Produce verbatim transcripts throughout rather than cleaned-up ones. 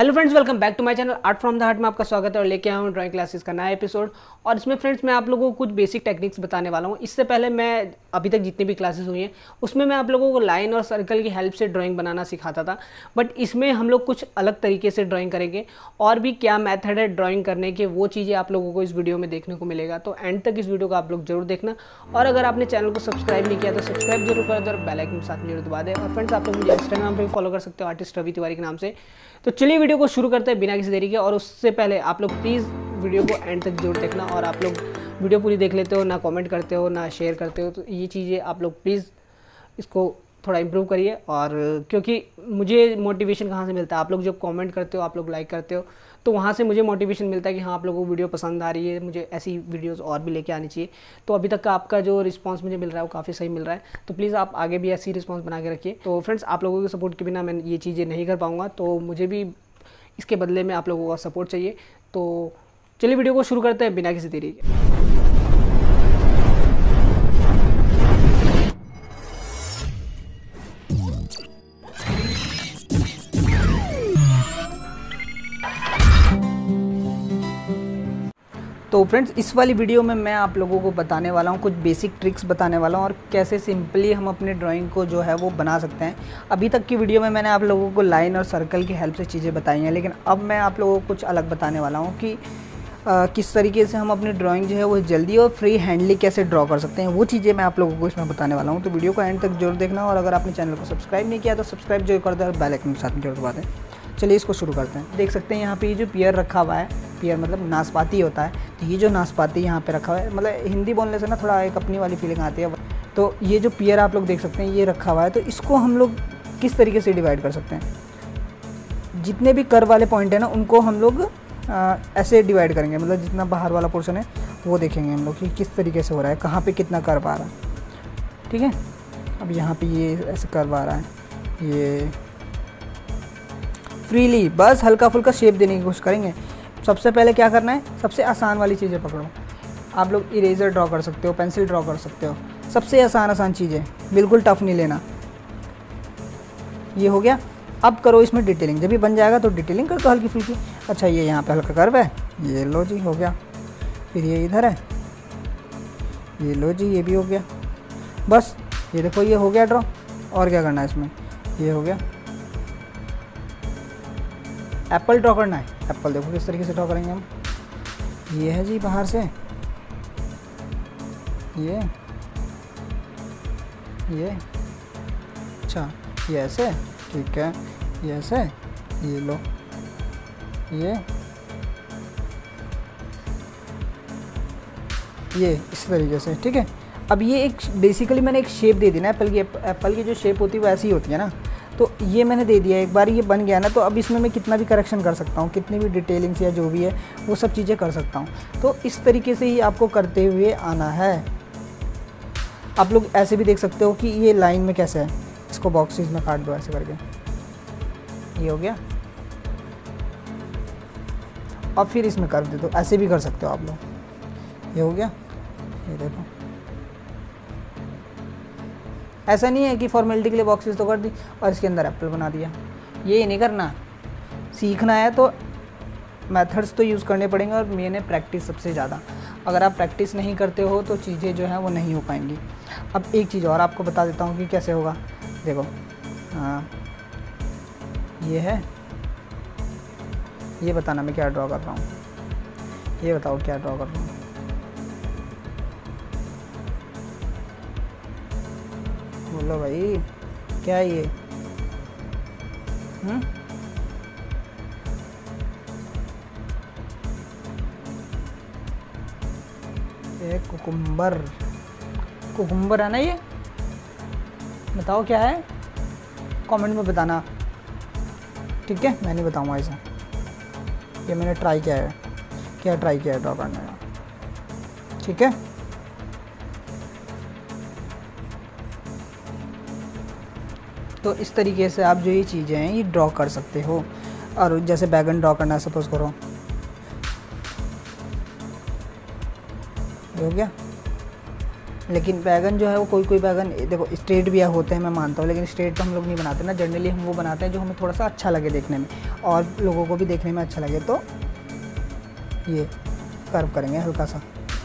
Hello friends, welcome back to my channel art from the heart में आपका स्वागत है और लेके आया हूँ ड्राइंग क्लासेस का नया एपिसोड। और इसमें फ्रेंड्स मैं आप लोगों को कुछ बेसिक टेक्निक्स बताने वाला हूँ। इससे पहले मैं अभी तक जितनी भी क्लासेस हुई हैं उसमें मैं आप लोगों को लाइन और सर्कल की हेल्प से ड्राइंग बनाना सिखाता था, बट इसमें हम लोग कुछ अलग तरीके से ड्राइंग करेंगे। और भी क्या मेथड है ड्राइंग करने के, वो चीज़ें आप लोगों को इस वीडियो में देखने को मिलेगा। तो एंड तक इस वीडियो को आप लोग जरूर देखना। और अगर आपने चैनल को सब्सक्राइब नहीं किया तो सब्सक्राइब जरूर कर दो और बेल आइकन साथ में जरूर दबा दें। और फ्रेंड्स आप लोग मुझे इंस्टाग्राम पर भी फॉलो कर सकते हो, आर्टिस्ट रवि तिवारी के नाम से। तो चलिए वीडियो को शुरू करते हैं बिना किसी देरी के। और उससे पहले आप लोग प्लीज़ वीडियो को एंड तक जरूर देखना। और आप लोग वीडियो पूरी देख लेते हो, ना कमेंट करते हो ना शेयर करते हो, तो ये चीज़ें आप लोग प्लीज़ इसको थोड़ा इम्प्रूव करिए। और क्योंकि मुझे मोटिवेशन कहाँ से मिलता है, आप लोग जब कमेंट करते हो, आप लोग लाइक करते हो, तो वहाँ से मुझे मोटिवेशन मिलता है कि हाँ आप लोगों को वीडियो पसंद आ रही है, मुझे ऐसी वीडियोस और भी लेके आनी चाहिए। तो अभी तक का आपका जो रिस्पांस मुझे मिल रहा है वो काफ़ी सही मिल रहा है। तो प्लीज़ आप आगे भी ऐसी रिस्पांस बना के रखिए। तो फ्रेंड्स आप लोगों के सपोर्ट के बिना मैं ये चीज़ें नहीं कर पाऊँगा, तो मुझे भी इसके बदले में आप लोगों का सपोर्ट चाहिए। तो चलिए वीडियो को शुरू करते हैं बिना किसी देरी के। तो फ्रेंड्स इस वाली वीडियो में मैं आप लोगों को बताने वाला हूँ कुछ बेसिक ट्रिक्स बताने वाला हूँ और कैसे सिंपली हम अपने ड्राइंग को जो है वो बना सकते हैं। अभी तक की वीडियो में मैंने आप लोगों को लाइन और सर्कल की हेल्प से चीज़ें बताई हैं, लेकिन अब मैं आप लोगों को कुछ अलग बताने वाला हूँ कि आ, किस तरीके से हम अपनी ड्राइंग जो है वो जल्दी और फ्री हैंडली कैसे ड्रॉ कर सकते हैं, वो चीज़ें मैं आप लोगों को इसमें बताने वाला हूँ। तो वीडियो को एंड तक जरूर देखना। और अगर आपने चैनल को सब्सक्राइब नहीं किया तो सब्सक्राइब जरूर कर दें और बेल आइकन के साथ में जरूर दबा दें। चलिए इसको शुरू करते हैं। देख सकते हैं यहाँ पे ये जो पियर रखा हुआ है, पियर मतलब नाशपाती होता है, तो ये जो नाशपाती यहाँ पे रखा हुआ है, मतलब हिंदी बोलने से ना थोड़ा एक अपनी वाली फीलिंग आती है। तो ये जो पियर आप लोग देख सकते हैं ये रखा हुआ है, तो इसको हम लोग किस तरीके से डिवाइड कर सकते हैं। जितने भी कर्व वाले पॉइंट है ना उनको हम लोग आ, ऐसे डिवाइड करेंगे, मतलब जितना बाहर वाला पोर्शन है वो देखेंगे हम लोग कि किस तरीके से हो रहा है, कहाँ पे कितना कर्व आ रहा है। ठीक है, अब यहाँ पे ये ऐसे कर्व आ रहा है, ये फ्रीली बस हल्का फुल्का शेप देने की कोशिश करेंगे। सबसे पहले क्या करना है, सबसे आसान वाली चीज़ें पकड़ो। आप लोग इरेजर ड्रॉ कर सकते हो, पेंसिल ड्रॉ कर सकते हो, सबसे आसान आसान चीज़ें, बिल्कुल टफ नहीं लेना। ये हो गया। अब करो इसमें डिटेलिंग, जब भी बन जाएगा तो डिटेलिंग कर दो हल्की फुल्की। अच्छा ये यहाँ पे हल्का कर्व है, ये लो जी हो गया। फिर ये इधर है, ये लो जी ये भी हो गया। बस ये देखो ये हो गया ड्रॉ। और क्या करना है इसमें, ये हो गया। एप्पल ड्रॉ करना है, एप्पल देखो किस तरीके से ड्रॉ करेंगे हम। ये है जी बाहर से, ये ये अच्छा ये ऐसे, ठीक है ये ऐसे, ये लो ये ये इस तरीके से। ठीक है, अब ये एक बेसिकली मैंने एक शेप दे दी ना एप्पल की। एप्पल की जो शेप होती है वो ऐसी ही होती है ना, तो ये मैंने दे दिया। एक बार ये बन गया ना, तो अब इसमें मैं कितना भी करेक्शन कर सकता हूँ, कितनी भी डिटेलिंग्स या जो भी है वो सब चीज़ें कर सकता हूँ। तो इस तरीके से ही आपको करते हुए आना है। आप लोग ऐसे भी देख सकते हो कि ये लाइन में कैसे है, इसको बॉक्सेस में काट दो ऐसे करके, ये हो गया। और फिर इसमें कर दे दो, ऐसे भी कर सकते हो आप लोग। ये हो गया, ये देखो। ऐसा नहीं है कि फॉर्मेलिटी के लिए बॉक्सेस तो कर दी और इसके अंदर एप्पल बना दिया, ये नहीं करना। सीखना है तो मेथड्स तो यूज़ करने पड़ेंगे और मैंने प्रैक्टिस सबसे ज़्यादा। अगर आप प्रैक्टिस नहीं करते हो तो चीज़ें जो हैं वो नहीं हो पाएंगी। अब एक चीज़ और आपको बता देता हूँ कि कैसे होगा। देखो हाँ ये है, ये बताना मैं क्या ड्रॉ कर रहा हूँ, ये बताओ क्या ड्रॉ कर रहा हूँ। बोलो भाई क्या है ये। हम्म ये कुकुम्बर, कुकुम्बर है ना ये, बताओ क्या है, कमेंट में बताना। ठीक है, मैं नहीं बताऊंगा ऐसा, ये मैंने ट्राई किया है, क्या ट्राई किया है ड्रॉ करने का। ठीक है, तो इस तरीके से आप जो ये चीज़ें हैं ये ड्रॉ कर सकते हो। और जैसे बैगन ड्रॉ करना है सपोज करो, हो गया। लेकिन बैगन जो है वो कोई कोई बैगन देखो स्ट्रेट भी होते हैं, मैं मानता हूँ, लेकिन स्ट्रेट तो हम लोग नहीं बनाते ना। जनरली हम वो बनाते हैं जो हमें थोड़ा सा अच्छा लगे देखने में और लोगों को भी देखने में अच्छा लगे। तो ये कर्व करेंगे हल्का सा।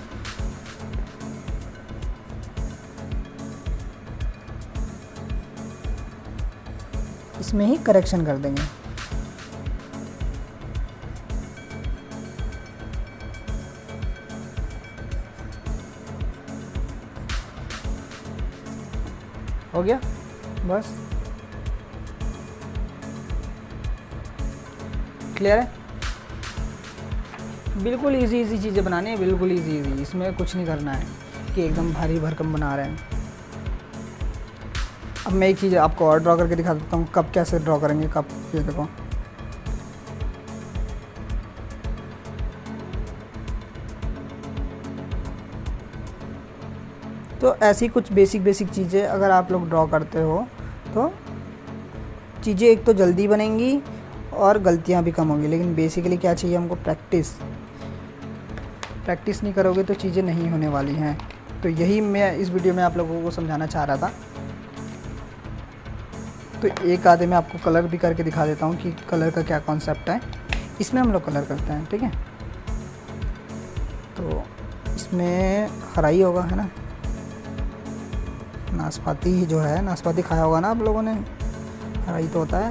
इसमें ही करेक्शन कर देंगे। हो गया बस, क्लियर है। बिल्कुल इजी इजी चीज़ें बनानी है, बिल्कुल इजी इजी। इसमें कुछ नहीं करना है कि एकदम भारी भरकम बना रहे हैं। अब मैं एक चीज़ आपको और ड्रॉ करके दिखा देता हूँ कब कैसे ड्रॉ करेंगे। कब, ये देखो, तो ऐसी कुछ बेसिक बेसिक चीज़ें अगर आप लोग ड्रॉ करते हो तो चीज़ें एक तो जल्दी बनेंगी और गलतियाँ भी कम होंगी। लेकिन बेसिकली क्या चाहिए हमको? प्रैक्टिस। प्रैक्टिस नहीं करोगे तो चीज़ें नहीं होने वाली हैं। तो यही मैं इस वीडियो में आप लोगों को समझाना चाह रहा था। तो एक आधे में आपको कलर भी करके दिखा देता हूँ कि कलर का क्या कॉन्सेप्ट है। इसमें हम लोग कलर करते हैं, ठीक है। तो इसमें हराई होगा, है ना, नाशपाती ही जो है, नाशपाती खाया होगा ना आप लोगों ने, हराई तो होता है।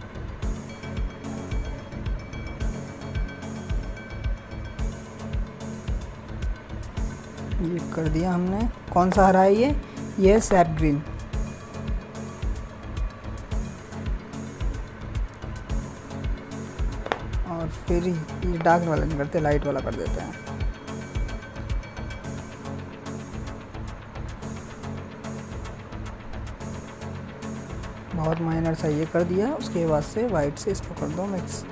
ये कर दिया हमने। कौन सा हरा है ये? ये है सैप ग्रीन। और फिर ये डार्क वाला नहीं करते, लाइट वाला कर देते हैं। बहुत माइनर सा ये कर दिया। उसके बाद से वाइट से इसको कर दो मिक्स।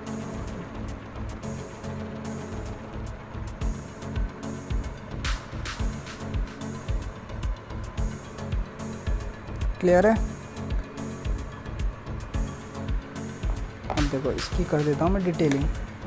क्लियर है। अब देखो इसकी कर देता हूँ मैं डिटेलिंग।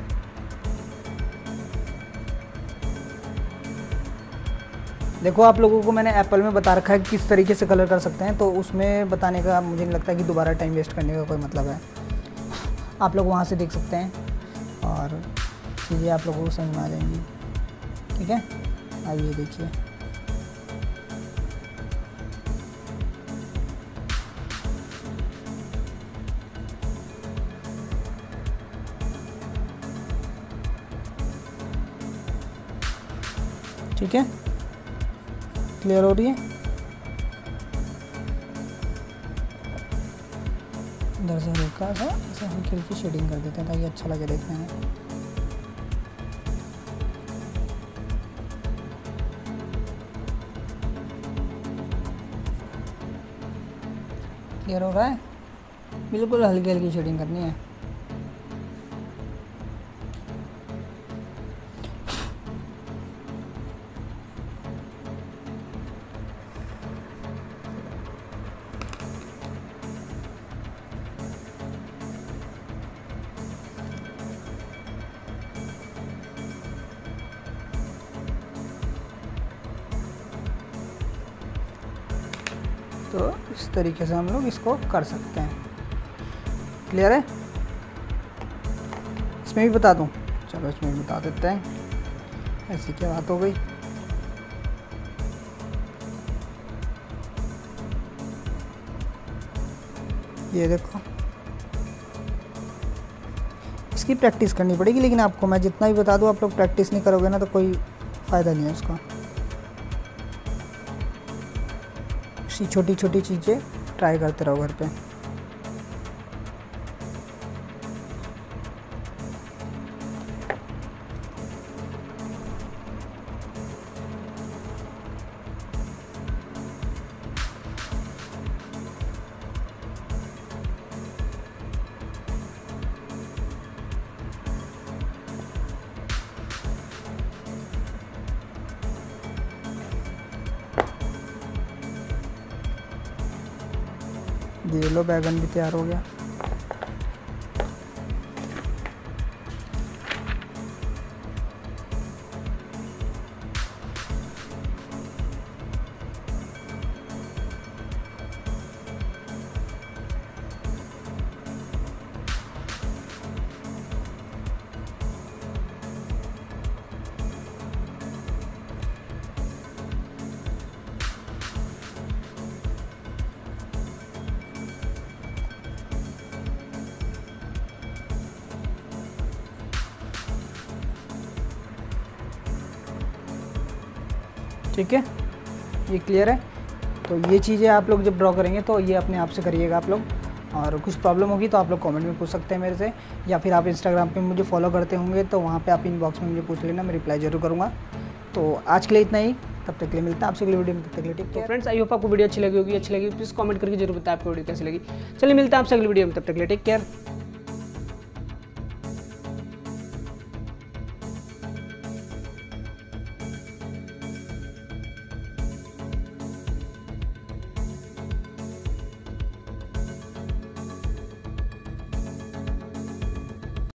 देखो आप लोगों को मैंने एप्पल में बता रखा है किस तरीके से कलर कर सकते हैं, तो उसमें बताने का मुझे नहीं लगता कि दोबारा टाइम वेस्ट करने का कोई मतलब है। आप लोग वहाँ से देख सकते हैं और चीज़ें आप लोगों को समझ में आ जाएंगी, ठीक है। अब ये देखिए, ठीक है, क्लियर हो रही है। इधर से हल्का सा ऐसे हल्की हल्की शेडिंग कर देते हैं ताकि अच्छा लगे देखने में। क्लियर हो रहा है। बिल्कुल हल्की हल्की शेडिंग करनी है। तो इस तरीके से हम लोग इसको कर सकते हैं। क्लियर है। इसमें भी बता दूं, चलो इसमें भी बता देते हैं। ऐसी क्या बात हो गई। ये देखो, इसकी प्रैक्टिस करनी पड़ेगी, लेकिन आपको मैं जितना भी बता दूं आप लोग प्रैक्टिस नहीं करोगे ना तो कोई फ़ायदा नहीं है उसका। छोटी छोटी चीज़ें ट्राई करते रहो घर पे। ये लो बैगन भी तैयार हो गया। ठीक है, ये क्लियर है। तो ये चीज़ें आप लोग जब ड्रॉ करेंगे तो ये अपने आप से करिएगा आप लोग, और कुछ प्रॉब्लम होगी तो आप लोग कमेंट में पूछ सकते हैं मेरे से, या फिर आप इंस्टाग्राम पे मुझे फॉलो करते होंगे तो वहाँ पे आप इनबॉक्स में मुझे पूछ लेना, मैं रिप्लाई जरूर करूँगा। तो आज के लिए इतना ही, तब तक के लिए मिलता है आपसे अगली वीडियो में, तब तक के लिए ठीक है। तो फ्रेंड्स आई होप आपको वीडियो अच्छी लगी होगी, अच्छी लगी प्लीज़ कमेंट करके जरूर बताएं आपको वीडियो कैसी लगी। चलिए मिलता है आपसे अगली वीडियो में, तब तक के लिए टेक केयर।